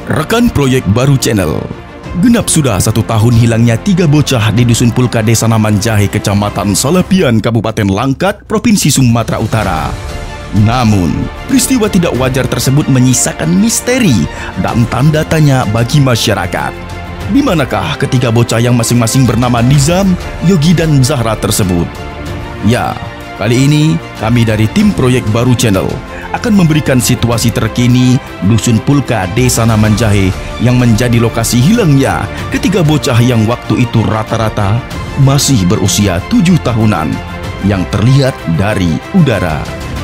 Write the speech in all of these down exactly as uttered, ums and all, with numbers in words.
Rekan proyek baru channel. Genap sudah satu tahun hilangnya tiga bocah di Dusun Pulka Desa Namanjahe, Kecamatan Salapian, Kabupaten Langkat, Provinsi Sumatera Utara. Namun, peristiwa tidak wajar tersebut menyisakan misteri dan tanda tanya bagi masyarakat. Di manakah ketiga bocah yang masing-masing bernama Nizam, Yogi, dan Zahra tersebut? Ya, kali ini kami dari tim proyek baru channel akan memberikan situasi terkini Dusun Pulka Desa Namanjahe yang menjadi lokasi hilangnya ketiga bocah yang waktu itu rata-rata masih berusia tujuh tahunan yang terlihat dari udara.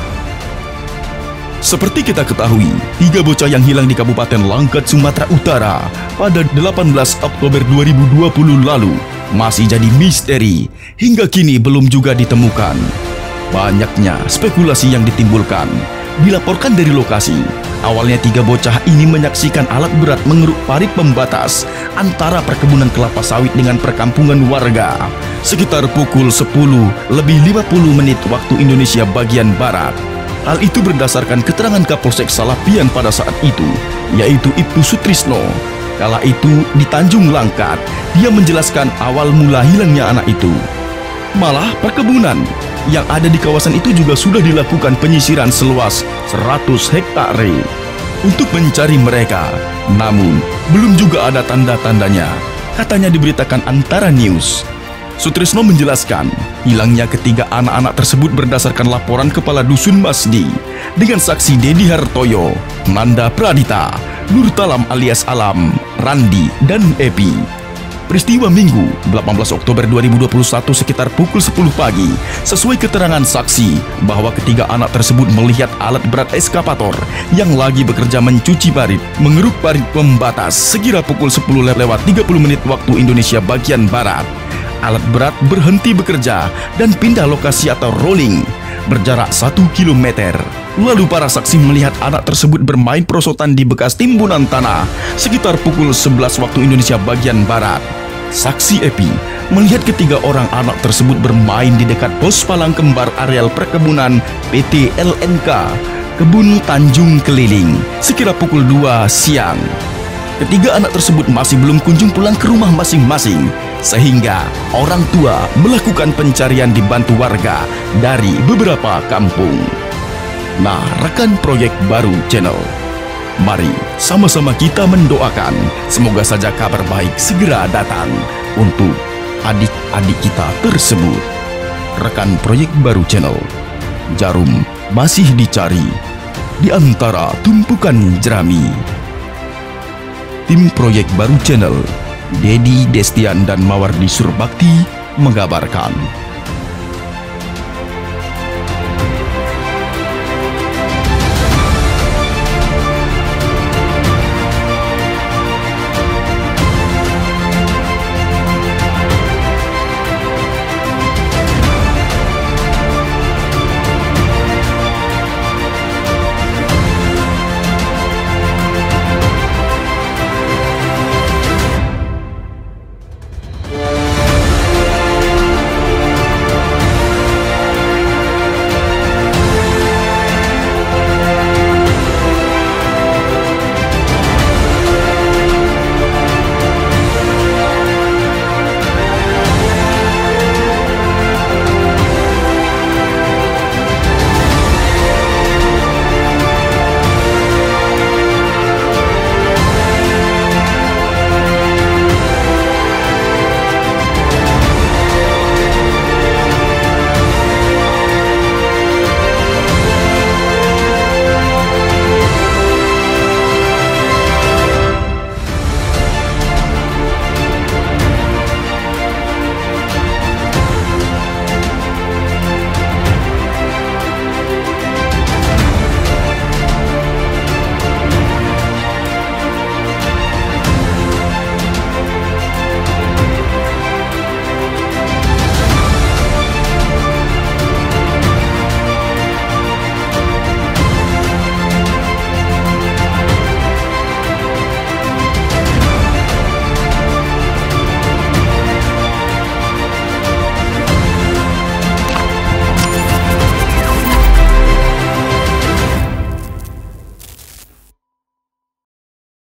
Seperti kita ketahui, tiga bocah yang hilang di Kabupaten Langkat, Sumatera Utara pada delapan belas Oktober dua ribu dua puluh lalu masih jadi misteri hingga kini belum juga ditemukan. Banyaknya spekulasi yang ditimbulkan. Dilaporkan dari lokasi, awalnya tiga bocah ini menyaksikan alat berat mengeruk parit pembatas antara perkebunan kelapa sawit dengan perkampungan warga sekitar pukul sepuluh lebih lima puluh menit waktu Indonesia bagian Barat. Hal itu berdasarkan keterangan Kapolsek Salapian pada saat itu, yaitu Ibtu Sutrisno. Kala itu di Tanjung Langkat, dia menjelaskan awal mula hilangnya anak itu. Malah perkebunan yang ada di kawasan itu juga sudah dilakukan penyisiran seluas seratus hektare untuk mencari mereka. Namun, belum juga ada tanda-tandanya, katanya diberitakan Antara News. Sutrisno menjelaskan, hilangnya ketiga anak-anak tersebut berdasarkan laporan Kepala Dusun Masdi dengan saksi Dedi Hartoyo, Nanda Pradita, Nurtalam alias Alam, Randi, dan Epi. Peristiwa Minggu delapan belas Oktober dua ribu dua puluh satu sekitar pukul sepuluh pagi, sesuai keterangan saksi bahwa ketiga anak tersebut melihat alat berat eskavator yang lagi bekerja mencuci parit, mengeruk parit pembatas sekira pukul sepuluh lewat tiga puluh menit waktu Indonesia bagian Barat. Alat berat berhenti bekerja dan pindah lokasi atau rolling berjarak satu kilometer. Lalu para saksi melihat anak tersebut bermain perosotan di bekas timbunan tanah sekitar pukul sebelas waktu Indonesia bagian Barat. Saksi Epi melihat ketiga orang anak tersebut bermain di dekat pos palang kembar areal perkebunan P T L N K Kebun Tanjung Keliling sekira pukul dua siang. Ketiga anak tersebut masih belum kunjung pulang ke rumah masing-masing, sehingga orang tua melakukan pencarian dibantu warga dari beberapa kampung. Nah, rekan proyek baru channel, mari sama-sama kita mendoakan semoga saja kabar baik segera datang untuk adik-adik kita tersebut. Rekan proyek baru channel, jarum masih dicari di antara tumpukan jerami. Tim proyek baru channel, Dedi Destian dan Mawardi Surbakti mengabarkan.